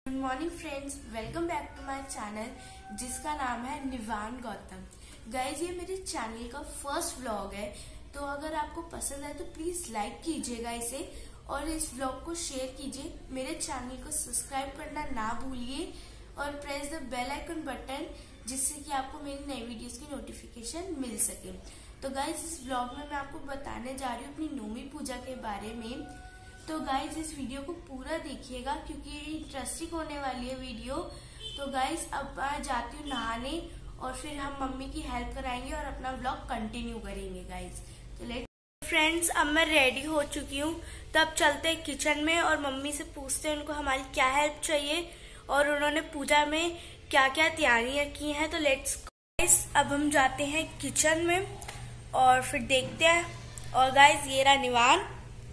Good morning friends, welcome back to my channel जिसका नाम है निवान गौतम। गाइज, ये मेरे चैनल का फर्स्ट व्लॉग है, तो अगर आपको पसंद है तो प्लीज लाइक कीजिएगा इसे और इस व्लॉग को शेयर कीजिए। मेरे चैनल को सब्सक्राइब करना ना भूलिए और press the bell icon button जिससे कि आपको मेरी नई वीडियोस की नोटिफिकेशन मिल सके। तो गाइज, इस व्लॉग में मैं आपको बताने जा रही हूँ अपनी नौमी पूजा के बारे में। तो गाइज, इस वीडियो को पूरा देखिएगा क्योंकि ये इंटरेस्टिंग होने वाली है वीडियो। तो गाइज, अब मैं जाती हूँ नहाने और फिर हम मम्मी की हेल्प कराएंगे और अपना व्लॉग कंटिन्यू करेंगे। गाइज, तो लेट फ्रेंड्स, अब मैं रेडी हो चुकी हूँ, तो अब चलते हैं किचन में और मम्मी से पूछते हैं उनको हमारी क्या हेल्प चाहिए और उन्होंने पूजा में क्या क्या तैयारियां की हैं। तो लेट्स गाइज, अब हम जाते हैं किचन में और फिर देखते हैं। और गाइज, ये रहा निवान,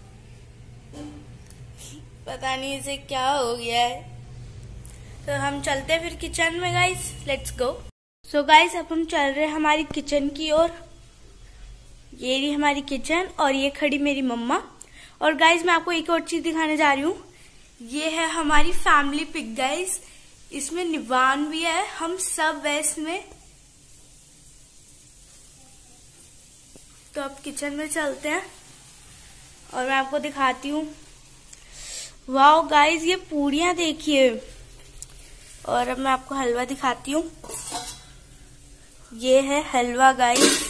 पता नहीं इसे क्या हो गया है। तो हम चलते हैं फिर किचन में। Guys, let's go. So guys, अब हम चल रहे हैं हमारी किचन की ओर। ये रही हमारी किचन और ये खड़ी मेरी मम्मा। और गाइस, मैं आपको एक और चीज दिखाने जा रही हूँ। ये है हमारी फैमिली पिक गाइस, इसमें निवान भी है, हम सब है इसमें। तो अब किचन में चलते हैं और मैं आपको दिखाती हूँ। वाओ गाइस, ये पूड़ियां देखिए। और अब मैं आपको हलवा दिखाती हूँ। ये है हलवा गाइस।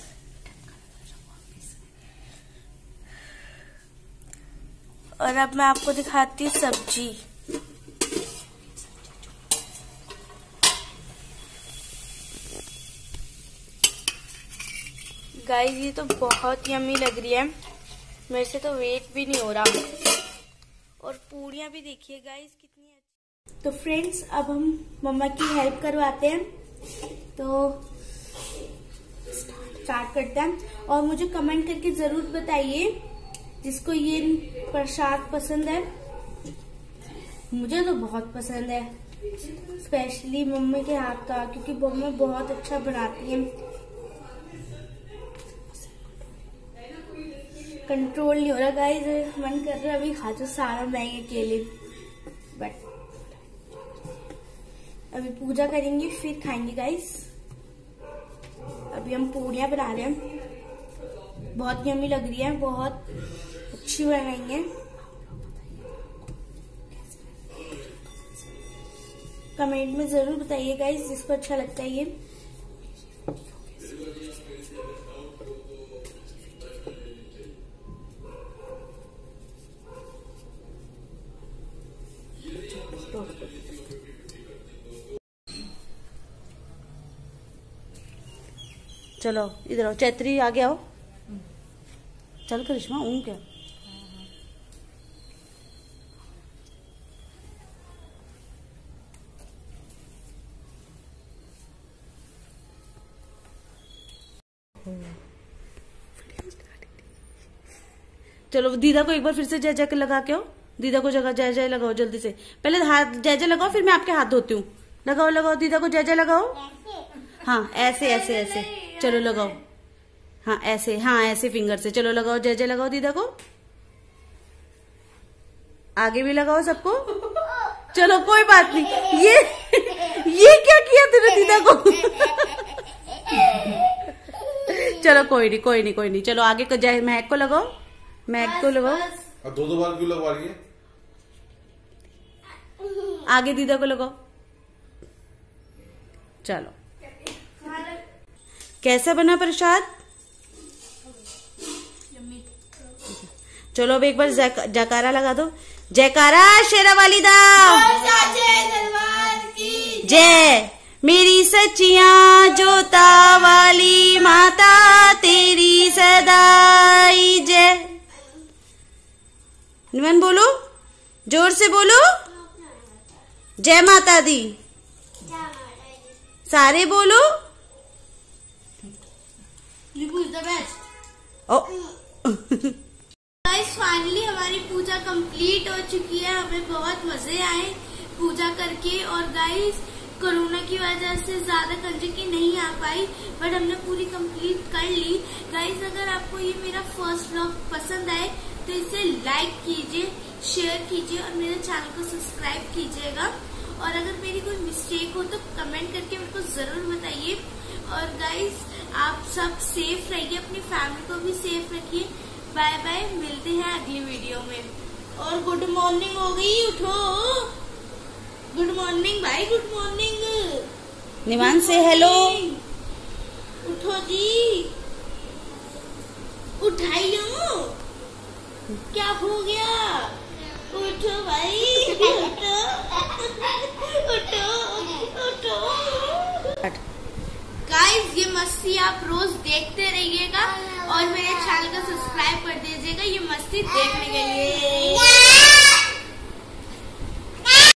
और अब मैं आपको दिखाती हूँ सब्जी। गाइस, ये तो बहुत यम्मी लग रही है, मेरे से तो वेट भी नहीं हो रहा। और पूड़ियां भी देखिए गाइस कितनी अच्छी। तो फ्रेंड्स, अब हम मम्मा की हेल्प करवाते हैं, तो स्टार्ट करते हैं। और मुझे कमेंट करके जरूर बताइए जिसको ये प्रसाद पसंद है। मुझे तो बहुत पसंद है, स्पेशली मम्मी के हाथ का, क्योंकि मम्मी बहुत अच्छा बनाती है। कंट्रोल नहीं हो रहा गाइस, मन कर रहा है अभी खा तो सारा मैं अकेले, बट अभी पूजा करेंगे फिर खाएंगे गाइस। अभी हम पूड़ियां बना रहे हैं, बहुत यम्मी लग रही है, बहुत अच्छी बनाई है। कमेंट में जरूर बताइए गाइस जिसको अच्छा लगता है ये। चलो इधर आओ, चैत्री आगे आओ। चल करिश्मा, हूँ क्या? चलो दीदा को एक बार फिर से जय जय लगा के आओ। दीदा को जगह जय जय लगाओ जल्दी से। पहले हाथ जय जय लगाओ, फिर मैं आपके हाथ धोती हूँ। लगाओ लगाओ, दीदा को जय जय लगाओ। हाँ, ऐसे ऐसे ऐसे, चलो लगाओ। हाँ ऐसे, हाँ ऐसे फिंगर से, चलो लगाओ, जय जय लगाओ दीदा को। आगे भी लगाओ सबको। चलो कोई बात नहीं। ये क्या किया तूने दीदा को? चलो कोई नहीं कोई नहीं कोई नहीं। चलो आगे को जय महक को लगाओ, महक को लगाओ। दो बार क्यों लगवा रही है? आगे दीदा को लगाओ। चलो, कैसा बना प्रसाद? चलो अब एक बार जयकारा लगा दो। जयकारा शेरा वाली दा जय, मेरी सच्चियां जोता वाली माता तेरी सदाई जय। निमन बोलो, जोर से बोलो, जय माता दी। सारे बोलो। गाइस, फाइनली हमारी पूजा कंप्लीट हो चुकी है। हमें बहुत मजे आए पूजा करके। और गाइस, कोरोना की वजह से ज्यादा कंजकी नहीं आ पाई, बट हमने पूरी कंप्लीट कर ली। गाइस, अगर आपको ये मेरा फर्स्ट व्लॉग पसंद आए तो इसे लाइक कीजिए, शेयर कीजिए और मेरे चैनल को सब्सक्राइब कीजिएगा। और अगर मेरी कोई मिस्टेक हो तो कमेंट करके मेरे को जरूर बताइए। और गाइस आप सब सेफ रहिए, अपनी फैमिली को भी सेफ रखिए। बाय बाय, मिलते हैं अगली वीडियो में। और गुड मॉर्निंग हो गई, उठो। गुड मॉर्निंग भाई, गुड मॉर्निंग। निवान से हेलो। उठो जी, उठाइयो। क्या हो गया? उठो भाई, उठो उठो उठो। गाइस ये मस्ती आप रोज देखते रहिएगा और मेरे चैनल को सब्सक्राइब कर दीजिएगा ये मस्ती देखने के लिए।